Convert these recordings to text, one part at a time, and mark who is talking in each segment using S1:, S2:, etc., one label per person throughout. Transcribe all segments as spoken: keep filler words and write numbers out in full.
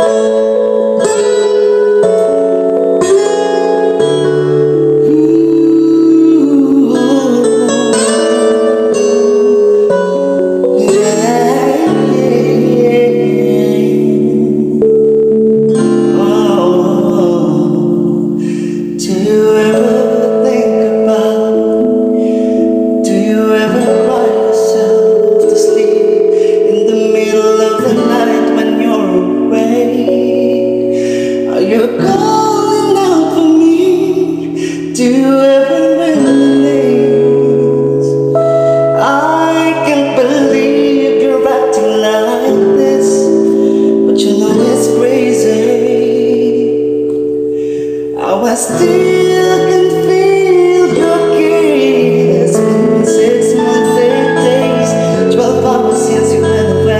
S1: You're calling out for me. Do you ever remember the names? I can't believe you're acting like this, but you know it's crazy. How I still can feel your kiss. Been six months, eight days, twelve hours since you went away.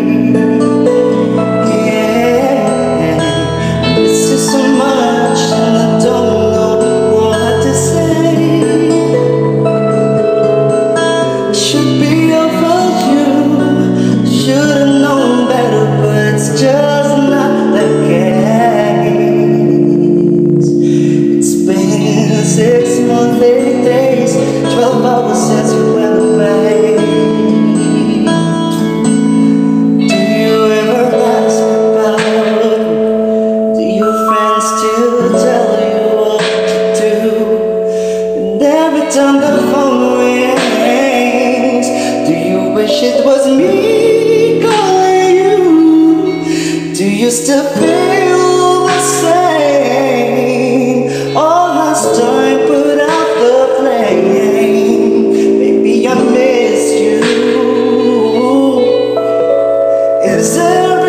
S1: Just not the case. It's been six months, eight days, twelve hours since you went away. Do you ever ask about it? Do your friends still tell you what to do? And every time the phone rings, do you wish it was me? Do you still feel the same? Or has time put out the flame? Baby, I miss you. Is there